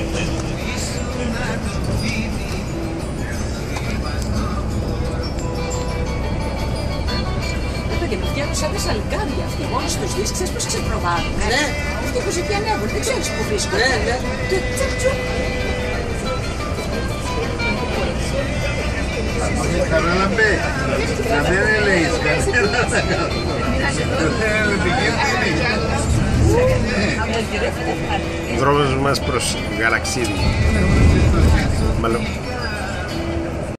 Και με φτιάχνουν σαν τα σαλικάρια αυτοί, μόνοι τους δεις, ξέρεις πώς ξεπροβάλλουν. Ναι. Αυτοί που ζητιανεύουν, δεν ξέρεις που βρίσκονται. Ναι, ναι. Και τσακ τσουκ. Καράλαμπε, κανένα λέεις, κανένα θα κάνω. Δρόμος μας προς Γαλαξίδι. Μάλλον